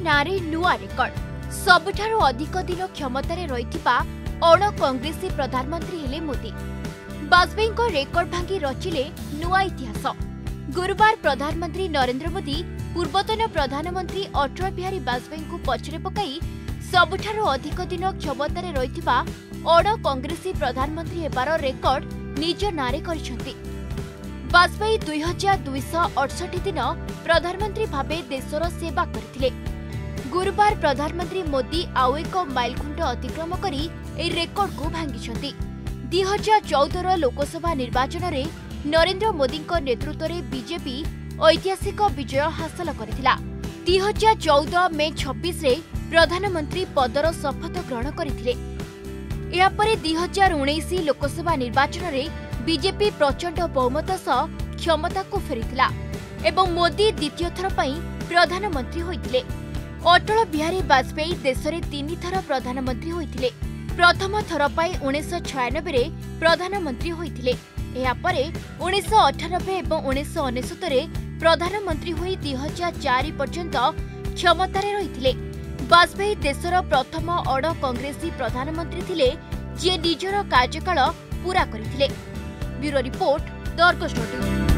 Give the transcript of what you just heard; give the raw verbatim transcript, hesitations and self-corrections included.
नारे नुआ रेकर्ड सबुठारु अधिक दिन क्षमतार रहिथिबा अण कांग्रेसी प्रधानमंत्री हेले मोदी। वाजपेयी को रेकर्ड भांगी रचिले नुआ इतिहास। गुरुवार प्रधानमंत्री नरेंद्र मोदी पूर्वतन प्रधानमंत्री अटल बिहारी वाजपेयी को पछरे पकाई सबुठारु अधिक दिन क्षमतार रहिथिबा अण कांग्रेसी प्रधानमंत्री हेबार रेकर्ड निज नारे करिसेंती। वाजपेयी दुई हजार दुईश अड़सठ दिन प्रधानमंत्री भावे देशर सेवा करथिले। गुरुवार प्रधानमंत्री मोदी आउ एक माइलखुंट अतिक्रम करी ए रेकर्ड को भांगिछंती। दुई हजार चौदह लोकसभा निर्वाचन में नरेंद्र मोदी नेतृत्व में बीजेपी ऐतिहासिक विजय हासिल करथिला। दुई हजार चौदह मे छब्बीस रे प्रधानमंत्री पदर शपथ ग्रहण करथिले। या परे दुई हजार उन्नीस लोकसभा निर्वाचन में बीजेपी प्रचंड बहुमत सह क्षमता को फेरिथिला एवं मोदी द्वितीय थर पई प्रधानमंत्री होइथिले। अटल बिहारी वाजपेयी देश में तीन थर प्रधानमंत्री होइथिले। प्रथम थर पई उन्नीस छियानबे रे प्रधानमंत्री होइथिले। या परे उन्नीस अठानबे एवं उन्नीस अनेशत रे प्रधानमंत्री होई दुई हजार चार पर्यंत क्षमतार रहिथिले। वाजपेयी देशर प्रथम अण कांग्रेसी प्रधानमंत्री थिले जे निजर कार्यकाल पूरा करथिले। Bureau report, the Argus news.